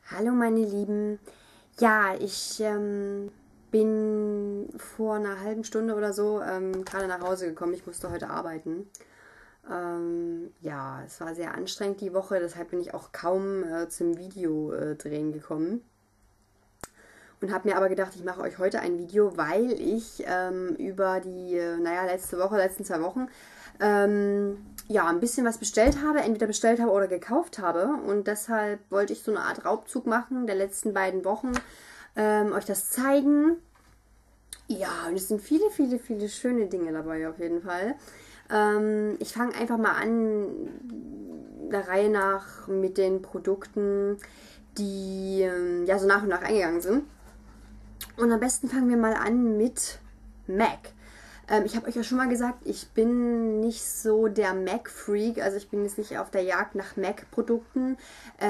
Hallo meine Lieben. Ja, ich bin vor einer halben Stunde oder so gerade nach Hause gekommen. Ich musste heute arbeiten. Ja, es war sehr anstrengend die Woche, deshalb bin ich auch kaum zum Video drehen gekommen. Und habe mir aber gedacht, ich mache euch heute ein Video, weil ich über die, letzten 2 Wochen, ja, ein bisschen was bestellt habe, entweder bestellt habe oder gekauft habe. Und deshalb wollte ich so eine Art Raubzug machen der letzten beiden Wochen, euch das zeigen. Ja, und es sind viele, viele, viele schöne Dinge dabei auf jeden Fall. Ich fange einfach mal an, der Reihe nach mit den Produkten, die ja so nach und nach eingegangen sind. Und am besten fangen wir mal an mit Mac. Ich habe euch ja schon mal gesagt, ich bin nicht so der Mac-Freak, also ich bin jetzt nicht auf der Jagd nach Mac-Produkten.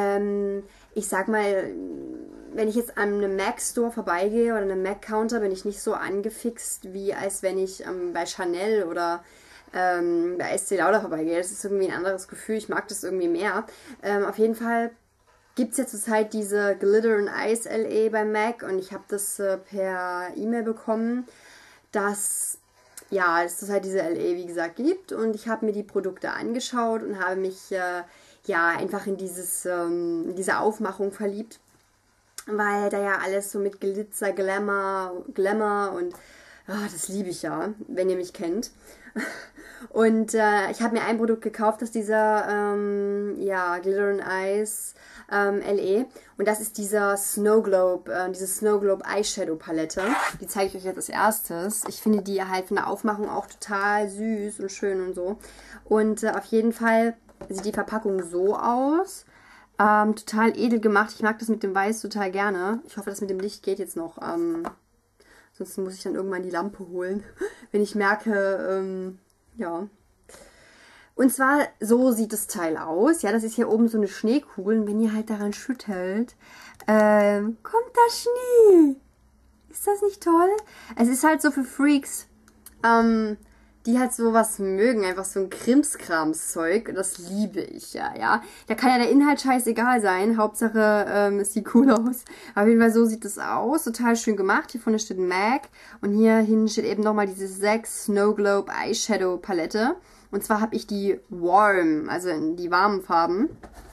Ich sag mal, wenn ich jetzt an einem Mac-Store vorbeigehe oder einem Mac-Counter, bin ich nicht so angefixt, wie als wenn ich bei Chanel oder bei Estée Lauder vorbeigehe. Das ist irgendwie ein anderes Gefühl, ich mag das irgendwie mehr. Auf jeden Fall gibt es ja zurzeit diese Glitter and Ice LE bei MAC und ich habe das per E-Mail bekommen, dass ja, es halt diese LE, wie gesagt, gibt, und ich habe mir die Produkte angeschaut und habe mich ja einfach in diese Aufmachung verliebt, weil da ja alles so mit Glitzer, Glamour und das liebe ich ja, wenn ihr mich kennt. Und ich habe mir ein Produkt gekauft aus dieser ja, Glitter and Ice LE. Und das ist dieser Snow Globe, diese Snow Globe Eyeshadow Palette. Die zeige ich euch jetzt als erstes. Ich finde die halt von der Aufmachung auch total süß und schön und so. Und auf jeden Fall sieht die Verpackung so aus. Total edel gemacht. Ich mag das mit dem Weiß total gerne. Ich hoffe, das mit dem Licht geht jetzt noch. Sonst muss ich dann irgendwann die Lampe holen, wenn ich merke, ja. Und zwar, so sieht das Teil aus. Ja, das ist hier oben so eine Schneekugel. Und wenn ihr halt daran schüttelt, kommt da Schnee. Ist das nicht toll? Es ist halt so für Freaks, die halt sowas mögen. Einfach so ein Krimskrams-Zeug. Das liebe ich ja. Da kann ja der Inhalt scheißegal sein. Hauptsache, es sieht cool aus. Auf jeden Fall, so sieht es aus. Total schön gemacht. Hier vorne steht MAC. Und hier hinten steht eben nochmal diese 6 Snow Globe Eyeshadow Palette. Und zwar habe ich die Warm, also die warmen Farben.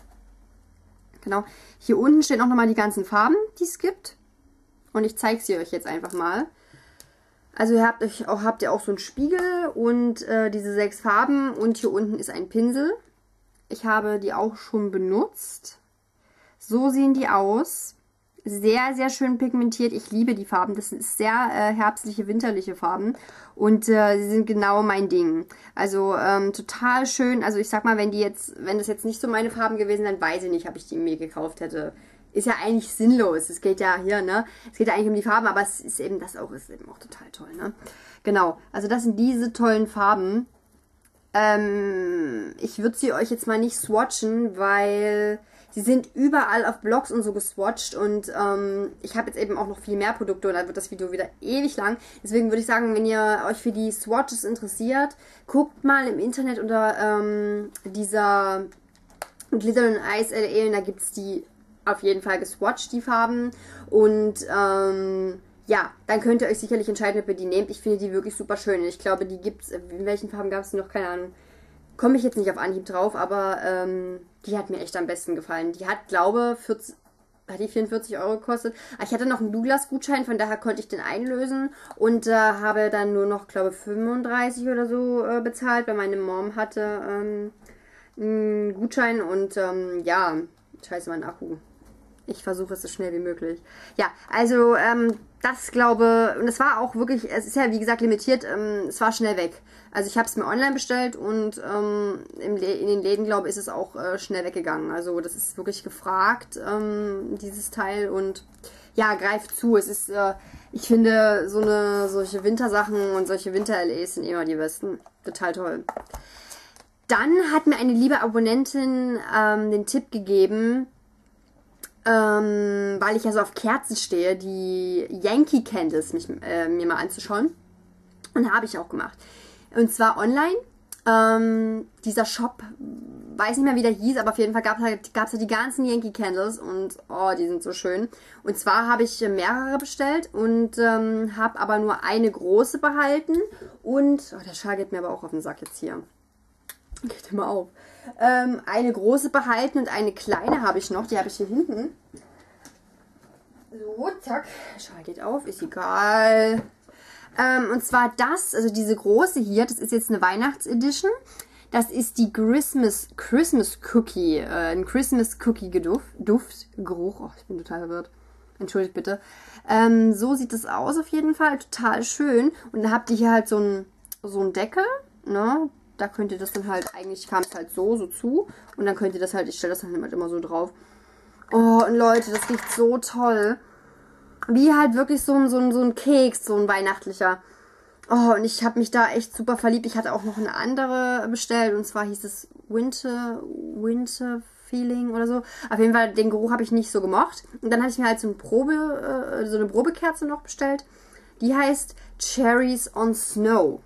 Genau. Hier unten stehen auch nochmal die ganzen Farben, die es gibt. Und ich zeige sie euch jetzt einfach mal. Also habt ihr auch so einen Spiegel und diese 6 Farben. Und hier unten ist ein Pinsel. Ich habe die auch schon benutzt. So sehen die aus. Sehr, sehr schön pigmentiert. Ich liebe die Farben. Das sind sehr herbstliche, winterliche Farben. Und sie sind genau mein Ding. Also total schön. Also ich sag mal, wenn das jetzt nicht so meine Farben gewesen wären, weiß ich nicht, ob ich die mir gekauft hätte. Ist ja eigentlich sinnlos. Es geht ja hier, ne? Es geht ja eigentlich um die Farben, aber es ist eben ist eben auch total toll, ne? Genau. Also das sind diese tollen Farben. Ich würde sie euch jetzt mal nicht swatchen, weil sie sind überall auf Blogs und so geswatcht und ich habe jetzt eben auch noch viel mehr Produkte und dann wird das Video wieder ewig lang. Deswegen würde ich sagen, wenn ihr euch für die Swatches interessiert, guckt mal im Internet unter dieser Glitter and Ice LE und da gibt es die auf jeden Fall geswatcht, die Farben. Und ja, dann könnt ihr euch sicherlich entscheiden, ob ihr die nehmt. Ich finde die wirklich super schön. Ich glaube, die gibt es, in welchen Farben gab es noch, keine Ahnung. Komme ich jetzt nicht auf Anhieb drauf, aber die hat mir echt am besten gefallen. Die hat, glaube ich, hat die 44 Euro gekostet. Ich hatte noch einen Douglas-Gutschein, von daher konnte ich den einlösen und habe dann nur noch, glaube ich, 35 oder so bezahlt, weil meine Mom hatte einen Gutschein und ja, scheiße, mein Akku. Ich versuche es so schnell wie möglich. Ja, also das glaube, und es war auch wirklich, es ist ja wie gesagt limitiert, es war schnell weg. Also ich habe es mir online bestellt und in den Läden, glaube ich, ist es auch schnell weggegangen. Also das ist wirklich gefragt, dieses Teil, und ja, greift zu. Es ist, ich finde, solche Wintersachen und solche Winter-LEs sind immer die besten. Total toll. Dann hat mir eine liebe Abonnentin den Tipp gegeben, weil ich ja so auf Kerzen stehe, die Yankee Candles mir mal anzuschauen. Und habe ich auch gemacht. Und zwar online. Dieser Shop weiß nicht mehr, wie der hieß, aber auf jeden Fall gab's halt die ganzen Yankee Candles und oh, die sind so schön. Und zwar habe ich mehrere bestellt und habe aber nur eine große behalten und, oh, der Schal geht mir aber auch auf den Sack jetzt hier. Geht immer auf. Eine große behalten und eine kleine habe ich noch, die habe ich hier hinten. So, zack, Schal geht auf, ist egal. Und zwar also diese große hier, das ist jetzt eine Weihnachtsedition. Das ist die Christmas Cookie, ein Christmas Cookie Duftgeruch. Oh, ich bin total verwirrt. Entschuldigt bitte. So sieht es aus auf jeden Fall, total schön. Und dann habt ihr hier halt so einen Deckel, ne? Da könnt ihr das dann halt, eigentlich kam es halt so zu. Und dann könnt ihr das halt, ich stelle das dann halt immer so drauf. Oh, und Leute, das riecht so toll. Wie halt wirklich so ein Keks, so ein weihnachtlicher. Oh, und ich habe mich da echt super verliebt. Ich hatte auch noch eine andere bestellt. Und zwar hieß es Winter Feeling oder so. Auf jeden Fall, den Geruch habe ich nicht so gemocht. Und dann hatte ich mir halt so eine Probekerze noch bestellt. Die heißt Cherries on Snow.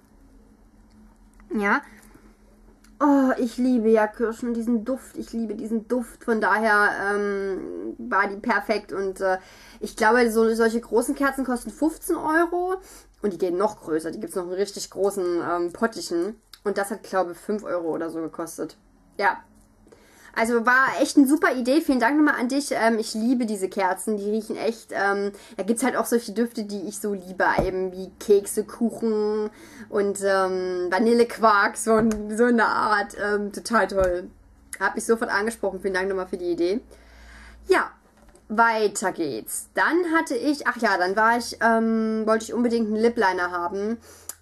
Ja. Oh, ich liebe ja Kirschen, diesen Duft. Ich liebe diesen Duft. Von daher war die perfekt. Und ich glaube, solche großen Kerzen kosten 15 Euro. Und die gehen noch größer. Die gibt es noch in richtig großen Pottichen. Und das hat, glaube ich, 5 Euro oder so gekostet. Ja. Also war echt eine super Idee. Vielen Dank nochmal an dich. Ich liebe diese Kerzen. Die riechen echt. Da gibt es halt auch solche Düfte, die ich so liebe. Eben wie Kekse, Kuchen und Vanillequark. So eine Art. Total toll. Hab mich sofort angesprochen. Vielen Dank nochmal für die Idee. Ja. Weiter geht's. Dann wollte ich unbedingt einen Lip Liner haben,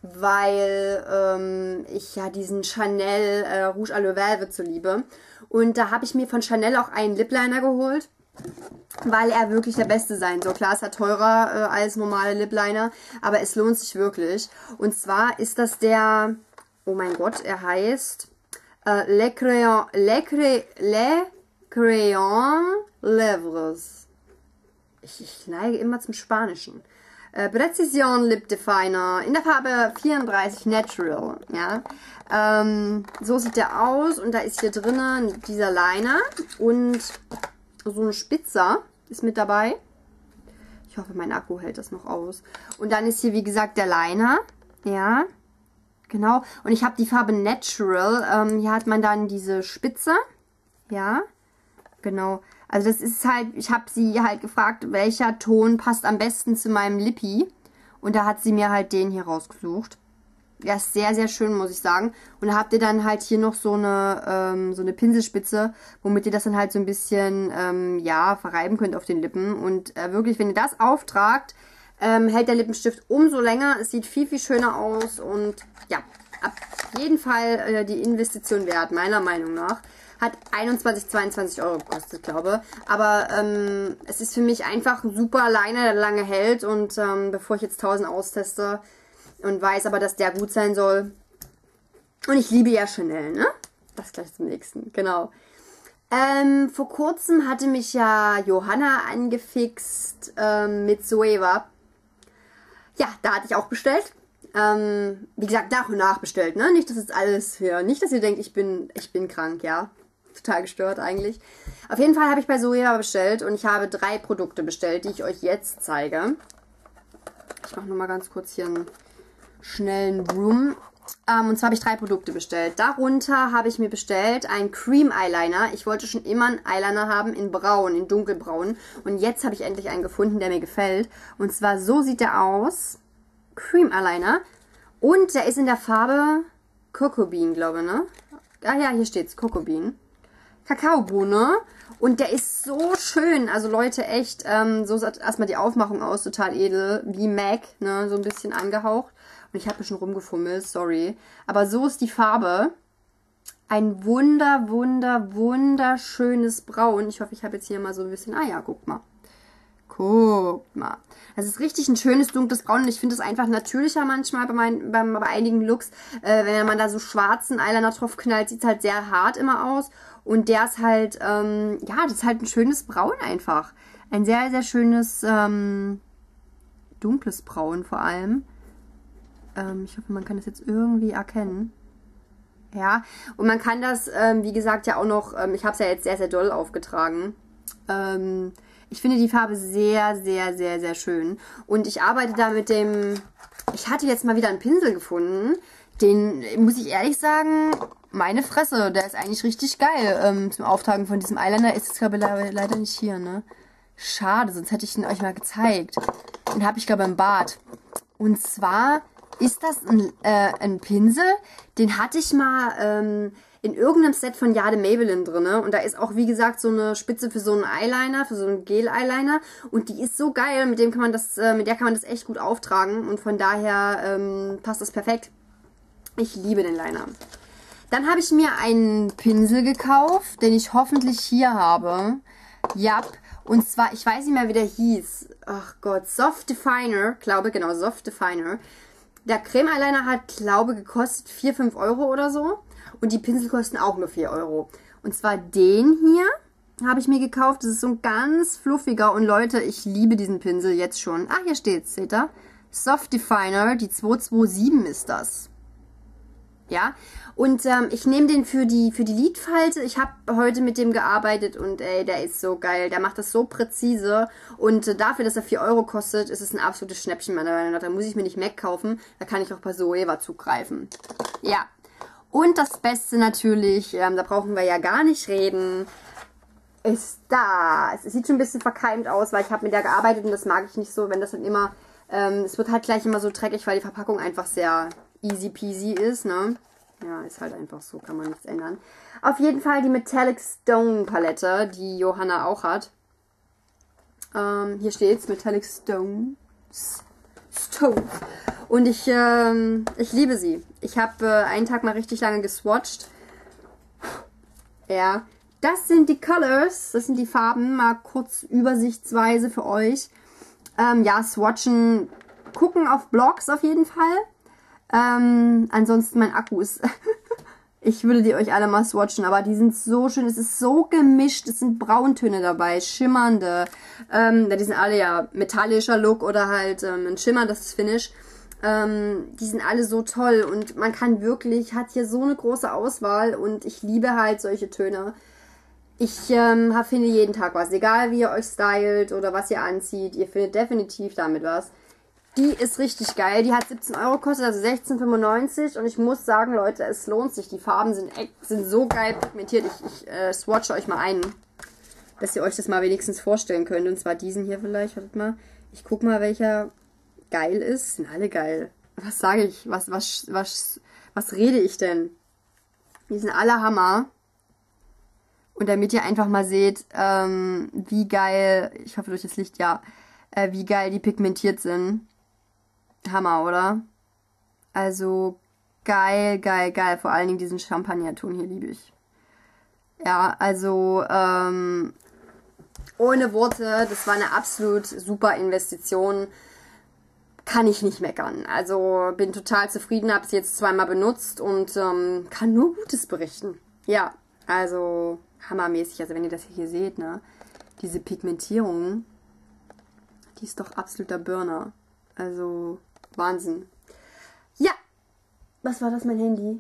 weil ich ja diesen Chanel Rouge à la Velvet so liebe. Und da habe ich mir von Chanel auch einen Lip Liner geholt, weil er wirklich der beste sein soll. Klar, ist er teurer als normale Lip Liner, aber es lohnt sich wirklich. Und zwar ist das oh mein Gott, er heißt Le Crayon Lèvres. Ich neige immer zum Spanischen. Precision Lip Definer in der Farbe 34 Natural. Ja. So sieht der aus und da ist hier drinnen dieser Liner und so ein Spitzer ist mit dabei. Ich hoffe, mein Akku hält das noch aus. Und dann ist hier, wie gesagt, der Liner. Ja, genau. Und ich habe die Farbe Natural. Hier hat man dann diese Spitze. Ja, genau. Also das ist halt, ich habe sie halt gefragt, welcher Ton passt am besten zu meinem Lippi. Und da hat sie mir halt den hier rausgesucht. Der ist sehr, sehr schön, muss ich sagen. Und da habt ihr dann halt hier noch so eine Pinselspitze, womit ihr das dann halt so ein bisschen, ja, verreiben könnt auf den Lippen. Und wirklich, wenn ihr das auftragt, hält der Lippenstift umso länger. Es sieht viel, viel schöner aus. Und ja, auf jeden Fall die Investition wert, meiner Meinung nach. Hat 21, 22 Euro gekostet, glaube ich. Aber es ist für mich einfach ein super Liner, der lange hält. Und bevor ich jetzt 1000 austeste und weiß aber, dass der gut sein soll. Und ich liebe ja Chanel, ne? Das gleich zum nächsten, genau. Vor kurzem hatte mich ja Johanna angefixt mit Zoeva. Ja, da hatte ich auch bestellt. Wie gesagt, nach und nach bestellt, ne? Nicht, dass jetzt alles nicht, dass ihr denkt, ich bin krank, ja. Total gestört eigentlich. Auf jeden Fall habe ich bei Zoeva bestellt und ich habe 3 Produkte bestellt, die ich euch jetzt zeige. Ich mache nochmal ganz kurz hier einen schnellen Broom. Und zwar habe ich 3 Produkte bestellt. Darunter habe ich mir bestellt einen Cream Eyeliner. Ich wollte schon immer einen Eyeliner haben in braun, in dunkelbraun. Und jetzt habe ich endlich einen gefunden, der mir gefällt. Und zwar so sieht der aus. Cream Eyeliner. Und der ist in der Farbe Cocoa Bean, glaube ich, ne? Ah ja, hier steht's, Cocoa Bean. Kakaobohne. Und der ist so schön. Also Leute, echt, so sieht erstmal die Aufmachung aus, total edel. Wie MAC, ne? So ein bisschen angehaucht. Und ich habe hier schon rumgefummelt, sorry. Aber so ist die Farbe. Ein wunderschönes Braun. Ich hoffe, ich habe jetzt hier mal so ein bisschen... Ah ja, guck mal. Guck mal. Das ist richtig ein schönes, dunkles Braun. Und ich finde es einfach natürlicher manchmal bei einigen Looks. Wenn man da so schwarzen Eyeliner drauf knallt, sieht es halt sehr hart immer aus. Und der ist halt, ja, das ist halt ein schönes Braun einfach. Ein sehr, sehr schönes, dunkles Braun vor allem. Ich hoffe, man kann das jetzt irgendwie erkennen. Ja, und man kann das, wie gesagt, ja auch noch, ich habe es ja jetzt sehr, sehr doll aufgetragen. Ich finde die Farbe sehr, sehr, sehr, sehr schön. Und ich arbeite da mit dem, ich hatte jetzt mal wieder einen Pinsel gefunden. Den, muss ich ehrlich sagen, meine Fresse, der ist eigentlich richtig geil. Zum Auftragen von diesem Eyeliner ist es, glaube ich, leider nicht hier, ne? Schade, sonst hätte ich ihn euch mal gezeigt. Den habe ich, glaube ich, im Bad. Und zwar ist das ein Pinsel, den hatte ich mal in irgendeinem Set von Jade Maybelline drin. Und da ist auch, wie gesagt, so eine Spitze für so einen Eyeliner, für so einen Gel-Eyeliner. Und die ist so geil, mit der kann man das echt gut auftragen. Und von daher passt das perfekt. Ich liebe den Liner. Dann habe ich mir einen Pinsel gekauft, den ich hoffentlich hier habe. Ja, und zwar, ich weiß nicht mehr, wie der hieß. Ach Gott, Soft Definer, glaube, genau, Soft Definer. Der Creme Eyeliner hat, glaube, gekostet 4, 5 Euro oder so. Und die Pinsel kosten auch nur 4 Euro. Und zwar den hier habe ich mir gekauft. Das ist so ein ganz fluffiger. Und Leute, ich liebe diesen Pinsel jetzt schon. Ah, hier steht's, seht ihr? Soft Definer, die 227 ist das. Ja, und ich nehme den für die Lidfalte. Ich habe heute mit dem gearbeitet und ey, der ist so geil. Der macht das so präzise und dafür, dass er 4 Euro kostet, ist es ein absolutes Schnäppchen meiner Meinung nach. Da muss ich mir nicht MAC kaufen, da kann ich auch bei Zoeva zugreifen. Ja, und das Beste natürlich, da brauchen wir ja gar nicht reden, ist das. Es sieht schon ein bisschen verkeimt aus, weil ich habe mit der gearbeitet und das mag ich nicht so, wenn das dann immer, es wird halt gleich immer so dreckig, weil die Verpackung einfach sehr easy peasy ist, ne? Ja, ist halt einfach so, kann man nichts ändern. Auf jeden Fall die Metallic Stone Palette, die Johanna auch hat. Hier steht's, Metallic Stones. Und ich liebe sie. Ich habe einen Tag mal richtig lange geswatcht. Ja, das sind die Colors, das sind die Farben, mal kurz übersichtsweise für euch. Ja, swatchen, gucken auf Blogs auf jeden Fall. Ansonsten mein Akku ist, ich würde die euch alle mal swatchen, aber die sind so schön, es ist so gemischt, es sind Brauntöne dabei, schimmernde, die sind alle ja metallischer Look oder halt ein schimmerndes Finish, die sind alle so toll und man kann wirklich, hat hier so eine große Auswahl und ich liebe halt solche Töne. Ich finde jeden Tag was, egal wie ihr euch stylt oder was ihr anzieht, ihr findet definitiv damit was. Die ist richtig geil. Die hat 17 Euro gekostet, also 16,95. Und ich muss sagen, Leute, es lohnt sich. Die Farben sind so geil pigmentiert. Ich swatche euch mal ein, dass ihr euch das mal wenigstens vorstellen könnt. Und zwar diesen hier vielleicht. Wartet mal. Ich guck mal, welcher geil ist. Sind alle geil. Was sage ich? Was rede ich denn? Die sind alle Hammer. Und damit ihr einfach mal seht, wie geil, ich hoffe durch das Licht, ja, wie geil die pigmentiert sind. Hammer, oder? Also geil, geil, geil. Vor allen Dingen diesen Champagnerton hier liebe ich. Ja, also ohne Worte, das war eine absolut super Investition. Kann ich nicht meckern. Also bin total zufrieden, habe es jetzt zweimal benutzt und kann nur Gutes berichten. Ja, also hammermäßig. Also wenn ihr das hier seht, ne, diese Pigmentierung, die ist doch absoluter Burner. Also Wahnsinn. Ja, was war das, mein Handy?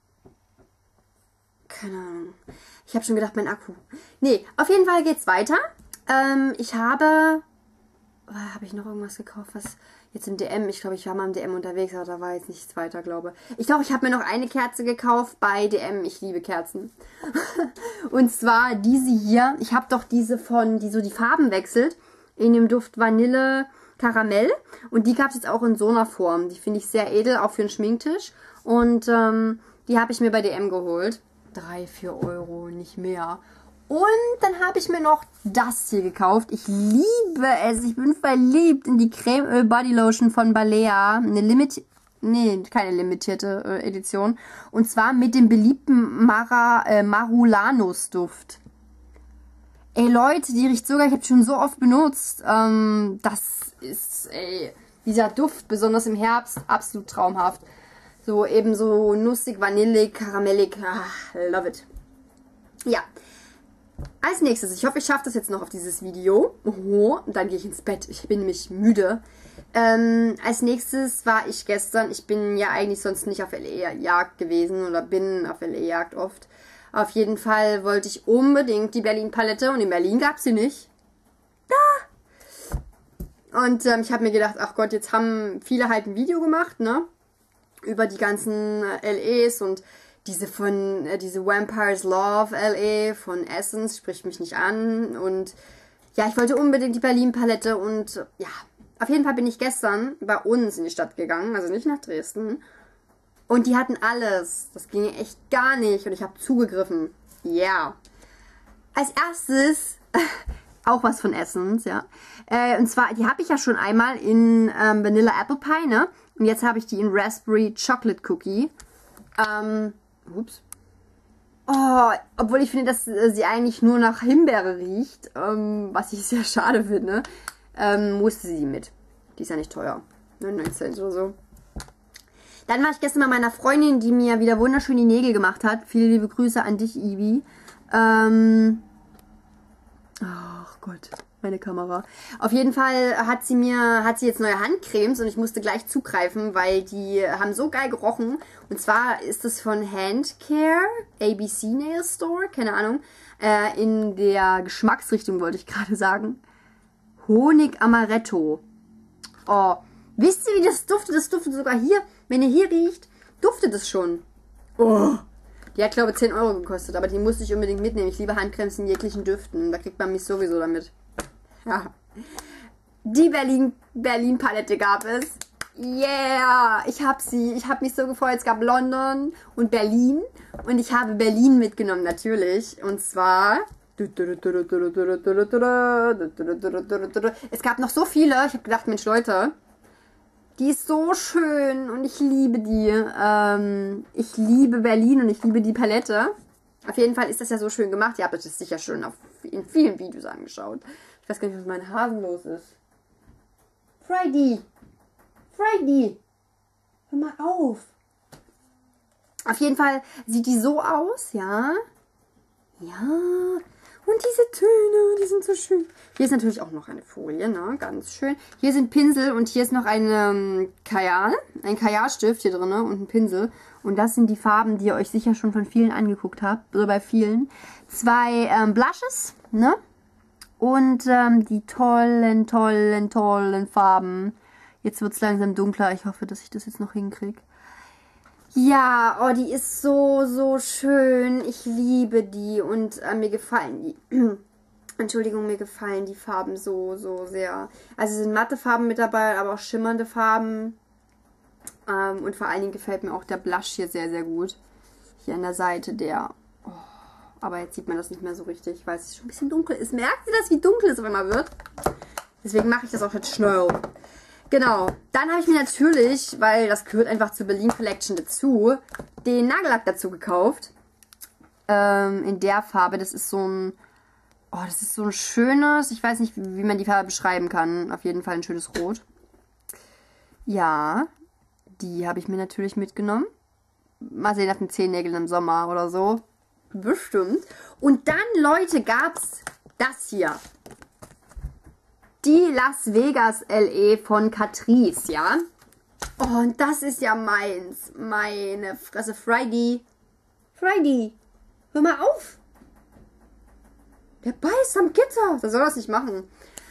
Keine Ahnung. Ich habe schon gedacht, mein Akku. Nee, auf jeden Fall geht's weiter. Ich habe ich noch irgendwas gekauft, was jetzt im DM, ich glaube, ich war mal im DM unterwegs, aber da war jetzt nichts weiter, glaube ich. Ich glaube, ich habe mir noch eine Kerze gekauft bei DM. Ich liebe Kerzen. Und zwar diese hier. Ich habe doch diese die so die Farben wechselt. In dem Duft Vanille Karamell. Und die gab es jetzt auch in so einer Form. Die finde ich sehr edel, auch für einen Schminktisch. Und die habe ich mir bei DM geholt. 3, 4 Euro, nicht mehr. Und dann habe ich mir noch das hier gekauft. Ich liebe es. Ich bin verliebt in die Creme Öl Body Lotion von Balea. Keine limitierte Edition. Und zwar mit dem beliebten Marulanus Duft. Ey Leute, die riecht sogar, ich habe schon so oft benutzt. Das ist, dieser Duft, besonders im Herbst, absolut traumhaft. So eben so nussig, vanillig, karamellig. Love it. Ja. Als nächstes, ich hoffe, ich schaffe das jetzt noch auf dieses Video. Oh, und dann gehe ich ins Bett. Ich bin nämlich müde. Als nächstes war ich gestern, ich bin ja eigentlich sonst nicht auf LA-Jagd gewesen oder bin auf LA-Jagd oft. Auf jeden Fall wollte ich unbedingt die Berlin-Palette und in Berlin gab es sie nicht. Da! Und ich habe mir gedacht, ach Gott, jetzt haben viele halt ein Video gemacht, ne? Über die ganzen LAs und diese Vampires Love LA von Essence spricht mich nicht an. Und ja, ich wollte unbedingt die Berlin-Palette und ja, auf jeden Fall bin ich gestern bei uns in die Stadt gegangen, also nicht nach Dresden. Und die hatten alles. Das ging echt gar nicht. Und ich habe zugegriffen. Ja. Yeah. Als erstes auch was von Essence, ja. Und zwar, die habe ich ja schon einmal in Vanilla Apple Pie, ne? Und jetzt habe ich die in Raspberry Chocolate Cookie. Ups. Oh, obwohl ich finde, dass sie eigentlich nur nach Himbeere riecht, was ich sehr schade finde, musste sie mit. Die ist ja nicht teuer. 99 Cent oder so. Dann war ich gestern bei meiner Freundin, die mir wieder wunderschön die Nägel gemacht hat. Viele liebe Grüße an dich, Ivi. Ach Gott, meine Kamera. Auf jeden Fall hat sie jetzt neue Handcremes und ich musste gleich zugreifen, weil die haben so geil gerochen. Und zwar ist es von Handcare, ABC Nail Store, keine Ahnung. In der Geschmacksrichtung wollte ich gerade sagen. Honig Amaretto. Oh, wisst ihr, wie das duftet? Das duftet sogar hier. Wenn ihr hier riecht, duftet es schon. Oh. Die hat, glaube ich, 10 Euro gekostet, aber die musste ich unbedingt mitnehmen. Ich liebe Handcremes in jeglichen Düften. Da kriegt man mich sowieso damit. Ja. Die Berlin-Palette gab es. Yeah! Ich habe sie. Ich habe mich so gefreut. Es gab London und Berlin. Und ich habe Berlin mitgenommen, natürlich. Und zwar... Es gab noch so viele. Ich habe gedacht, Mensch, Leute... Die ist so schön und ich liebe die. Ich liebe Berlin und ich liebe die Palette. Auf jeden Fall ist das ja so schön gemacht. Ihr habt euch das sicher schon in vielen Videos angeschaut. Ich weiß gar nicht, was mit meinen Hasen los ist. Friday! Hör mal auf! Auf jeden Fall sieht die so aus, ja. Ja. Und diese Töne, die sind so schön. Hier ist natürlich auch noch eine Folie, ne? Ganz schön. Hier sind Pinsel und hier ist noch ein Kajalstift hier drin und ein Pinsel. Und das sind die Farben, die ihr euch sicher schon von vielen angeguckt habt. Oder bei vielen. 2 Blushes, ne? Und die tollen Farben. Jetzt wird es langsam dunkler. Ich hoffe, dass ich das jetzt noch hinkriege. Ja, oh, die ist so schön. Ich liebe die und mir gefallen die. Entschuldigung, mir gefallen die Farben so sehr. Also es sind matte Farben mit dabei, aber auch schimmernde Farben. Und vor allen Dingen gefällt mir auch der Blush hier sehr gut. Hier an der Seite, oh, aber jetzt sieht man das nicht mehr so richtig, weil es schon ein bisschen dunkel ist. Merkt ihr das, wie dunkel es auf einmal wird? Deswegen mache ich das auch jetzt schnell. Genau, dann habe ich mir natürlich, weil das gehört einfach zur Berlin Collection dazu, den Nagellack dazu gekauft. In der Farbe, das ist so ein schönes, ich weiß nicht, wie man die Farbe beschreiben kann. Auf jeden Fall ein schönes Rot. Ja, die habe ich mir natürlich mitgenommen. Mal sehen, auf den Zehennägeln im Sommer oder so. Bestimmt. Und dann, Leute, gab's das hier. Die Las Vegas LE von Catrice, ja. Oh, und das ist ja meins. Meine Fresse. Friday, hör mal auf. Der beißt am Gitter. Das soll das nicht machen.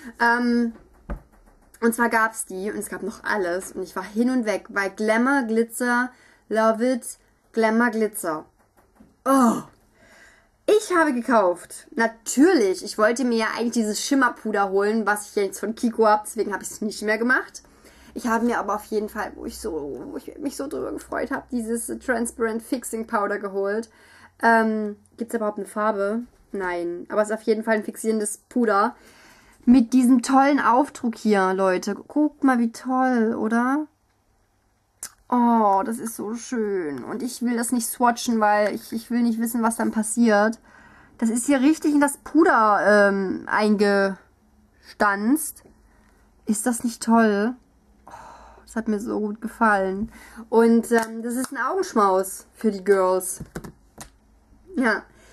Und zwar gab es die und es gab noch alles. Und ich war hin und weg bei Glamour, Glitzer, Love It, Glamour, Glitzer. Oh. Ich habe gekauft. Natürlich. Ich wollte mir ja eigentlich dieses Schimmerpuder holen, was ich jetzt von Kiko habe. Deswegen habe ich es nicht mehr gemacht. Ich habe mir aber auf jeden Fall, wo ich mich so drüber gefreut habe, dieses Transparent Fixing Powder geholt. Gibt es überhaupt eine Farbe? Nein. Aber es ist auf jeden Fall ein fixierendes Puder. Mit diesem tollen Aufdruck hier, Leute. Guckt mal, wie toll, oder? Oh, das ist so schön. Und ich will das nicht swatchen, weil ich will nicht wissen, was dann passiert. Das ist hier richtig in das Puder eingestanzt. Ist das nicht toll? Oh, das hat mir so gut gefallen. Und das ist ein Augenschmaus für die Girls. Ja.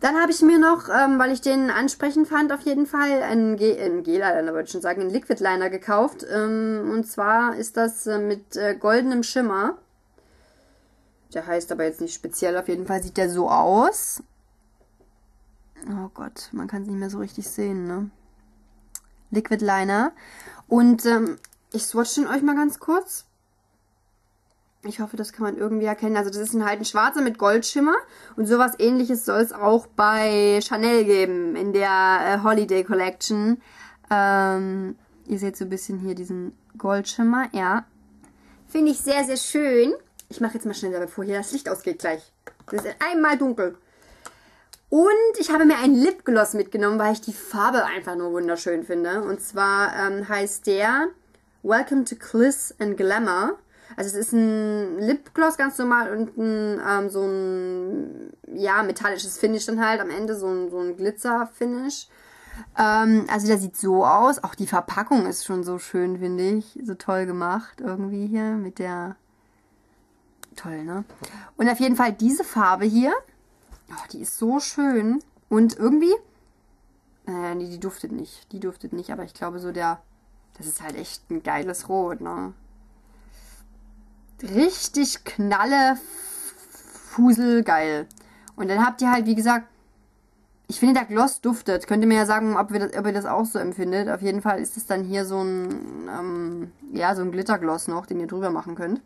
Dann habe ich mir noch, weil ich den ansprechend fand, auf jeden Fall einen Gel-Liner, würde ich schon sagen, einen Liquid-Liner gekauft. Und zwar ist das mit goldenem Schimmer. Der heißt aber jetzt nicht speziell, auf jeden Fall sieht der so aus. Oh Gott, man kann es nicht mehr so richtig sehen, ne? Liquid Liner. Und ich swatche den euch mal ganz kurz. Ich hoffe, das kann man irgendwie erkennen. Also das ist halt ein schwarzer mit Goldschimmer. Und sowas ähnliches soll es auch bei Chanel geben, in der Holiday Collection. Ihr seht so ein bisschen hier diesen Goldschimmer, ja. Finde ich sehr, sehr schön. Ich mache jetzt mal schneller, bevor hier das Licht ausgeht gleich. Das ist einmal dunkel. Und ich habe mir einen Lipgloss mitgenommen, weil ich die Farbe einfach nur wunderschön finde. Und zwar heißt der Welcome to Gliss and Glamour. Also es ist ein Lipgloss ganz normal und so ein ja, metallisches Finish dann halt am Ende, so ein Glitzer-Finish. Also der sieht so aus. Auch die Verpackung ist schon so schön, finde ich. So toll gemacht irgendwie hier mit der... Toll, ne? Und auf jeden Fall diese Farbe hier. Oh, die ist so schön. Und irgendwie... nee, die duftet nicht. Die duftet nicht, aber ich glaube so der... Das ist halt echt ein geiles Rot, ne? Richtig knalle Fuselgeil. Und dann habt ihr halt, wie gesagt... Ich finde, der Gloss duftet. Könnt ihr mir ja sagen, ob ihr das auch so empfindet. Auf jeden Fall ist es dann hier so ein... ja, so ein Glittergloss noch, den ihr drüber machen könnt.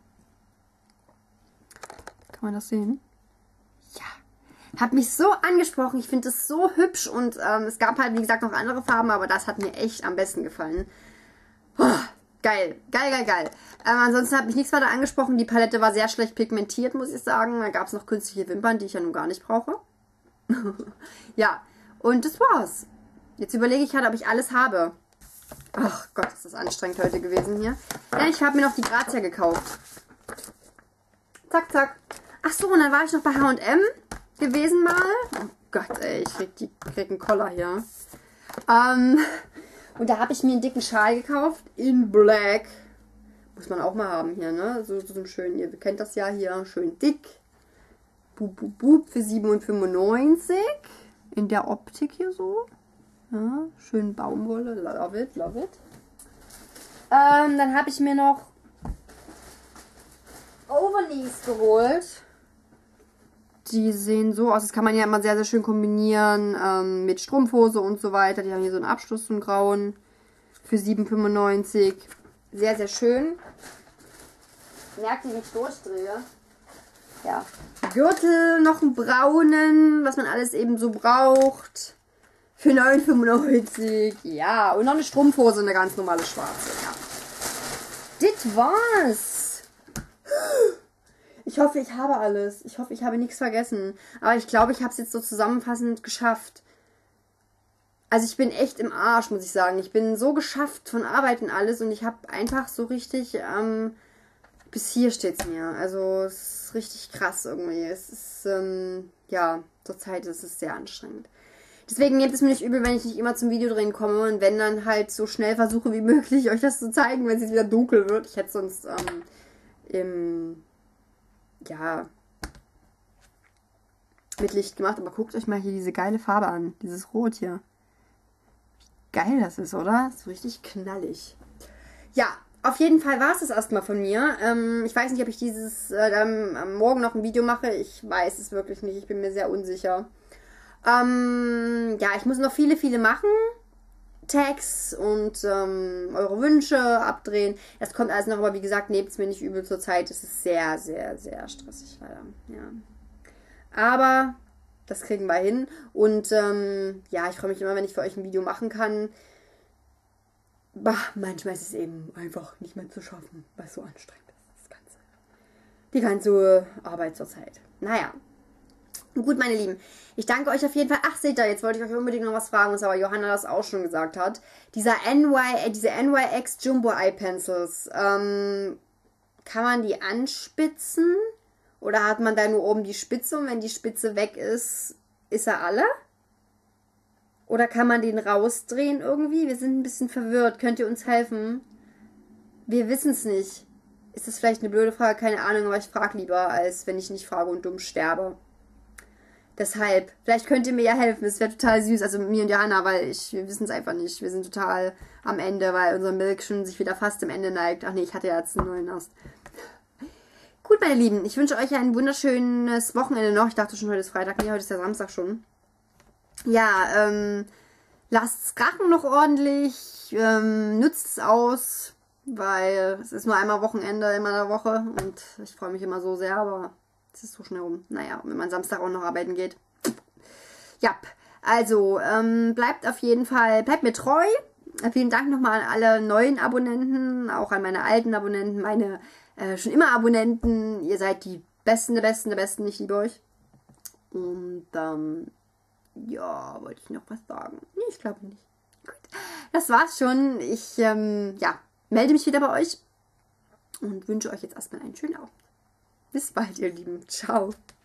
Kann man das sehen? Ja. Hat mich so angesprochen. Ich finde es so hübsch. Und es gab halt, wie gesagt, noch andere Farben. Aber das hat mir echt am besten gefallen. Oh, geil. Geil, geil, geil. Ansonsten hat mich nichts weiter angesprochen. Die Palette war sehr schlecht pigmentiert, muss ich sagen. Da gab es noch künstliche Wimpern, die ich ja nun gar nicht brauche. Ja. Und das war's. Jetzt überlege ich halt, ob ich alles habe. Ach Gott, ist das anstrengend heute gewesen hier. Ja, ich habe mir noch die Grazia gekauft. Zack, zack. Ach so, und dann war ich noch bei H&M gewesen mal. Oh Gott, ey, ich krieg einen Koller hier. Und da habe ich mir einen dicken Schal gekauft in Black. Muss man auch mal haben hier, ne? So einen schönen, ihr kennt das ja hier, schön dick. Bub, bub, bub für 7,95 €. In der Optik hier so. Ja, schön Baumwolle, love it, love it. Dann habe ich mir noch Overknees geholt. Die sehen so aus, das kann man ja immer sehr, sehr schön kombinieren mit Strumpfhose und so weiter. Die haben hier so einen Abschluss, so einen grauen für 7,95 €. Sehr, sehr schön. Merkt ihr, wie ich durchdrehe? Ja. Gürtel, noch einen braunen, was man alles eben so braucht. Für 9,95 €. Ja, und noch eine Strumpfhose, eine ganz normale schwarze. Ja. Das war's. Ich hoffe, ich habe alles. Ich hoffe, ich habe nichts vergessen. Aber ich glaube, ich habe es jetzt so zusammenfassend geschafft. Also ich bin echt im Arsch, muss ich sagen. Ich bin so geschafft von Arbeit und alles. Und ich habe einfach so richtig... bis hier steht es mir. Also es ist richtig krass irgendwie. Es ist, ja, zurzeit ist es sehr anstrengend. Deswegen nehmt es mir nicht übel, wenn ich nicht immer zum Videodrehen komme. Und wenn dann halt so schnell versuche wie möglich, euch das zu zeigen, wenn es wieder dunkel wird. Ich hätte sonst ja, mit Licht gemacht. Aber guckt euch mal hier diese geile Farbe an. Dieses Rot hier. Wie geil das ist, oder? So richtig knallig. Ja, auf jeden Fall war es das erstmal von mir. Ich weiß nicht, ob ich morgen noch ein Video mache. Ich weiß es wirklich nicht. Ich bin mir sehr unsicher. Ja, ich muss noch viele, viele machen. Tags und eure Wünsche abdrehen. Das kommt alles noch, aber wie gesagt, nehmt es mir nicht übel zur Zeit. Es ist sehr, sehr, sehr stressig leider. Ja. Aber das kriegen wir hin. Und ja, ich freue mich immer, wenn ich für euch ein Video machen kann. Bah, manchmal ist es eben einfach nicht mehr zu schaffen, weil es so anstrengend ist. Die ganze Arbeit zur Zeit. Naja. Gut, meine Lieben, ich danke euch auf jeden Fall. Ach, seht ihr, jetzt wollte ich euch unbedingt noch was fragen, was aber Johanna das auch schon gesagt hat. Diese NYX Jumbo Eye Pencils, kann man die anspitzen? Oder hat man da nur oben die Spitze und wenn die Spitze weg ist, ist er alle? Oder kann man den rausdrehen irgendwie? Wir sind ein bisschen verwirrt. Könnt ihr uns helfen? Wir wissen es nicht. Ist das vielleicht eine blöde Frage? Keine Ahnung, aber ich frage lieber, als wenn ich nicht frage und dumm sterbe. Deshalb, vielleicht könnt ihr mir ja helfen. Es wäre total süß. Also mir und Johanna, weil wir wissen es einfach nicht. Wir sind total am Ende, weil unser Milk schon sich wieder fast dem Ende neigt. Ach nee, ich hatte ja jetzt einen neuen Ast. Gut, meine Lieben, ich wünsche euch ein wunderschönes Wochenende noch. Ich dachte schon, heute ist Freitag. Nee, heute ist der Samstag schon. Ja, lasst's krachen noch ordentlich. Nutzt es aus, weil es ist nur einmal Wochenende in meiner Woche. Und ich freue mich immer so sehr, aber es ist so schnell rum. Naja, wenn man Samstag auch noch arbeiten geht. Ja, also bleibt auf jeden Fall, bleibt mir treu. Vielen Dank nochmal an alle neuen Abonnenten, auch an meine alten Abonnenten, meine schon immer Abonnenten. Ihr seid die Besten der Besten der Besten. Ich liebe euch. Und ja, wollte ich noch was sagen? Nee, ich glaube nicht. Gut, das war's schon. Ich ja, melde mich wieder bei euch und wünsche euch jetzt erstmal einen schönen Abend. Bis bald, ihr Lieben. Ciao.